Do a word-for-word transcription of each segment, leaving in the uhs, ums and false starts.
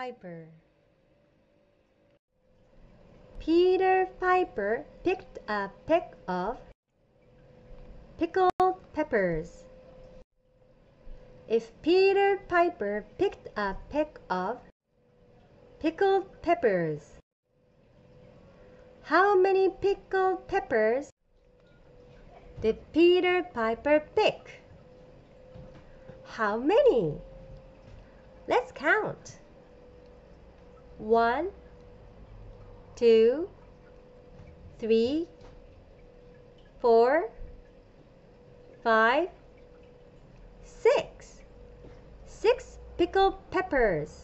Piper. Peter Piper picked a peck of pickled peppers. If Peter Piper picked a peck of pickled peppers, how many pickled peppers did Peter Piper pick? How many? Let's count. One, two, three, four, five, six. Six pickled peppers.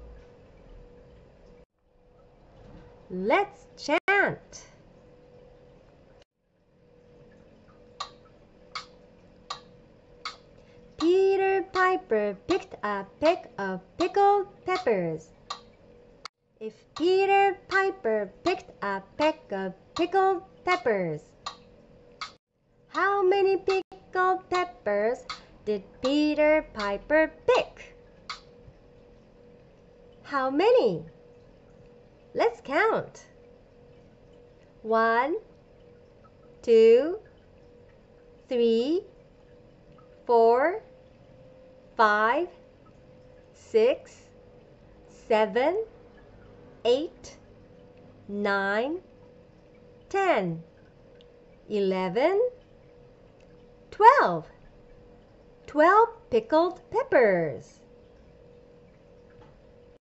Let's chant. Peter Piper picked a peck of pickled peppers. If Peter Piper picked a peck of pickled peppers, how many pickled peppers did Peter Piper pick? How many? Let's count. One, two, three, four, five, six, seven, eight, nine, ten, eleven, twelve. Twelve pickled peppers.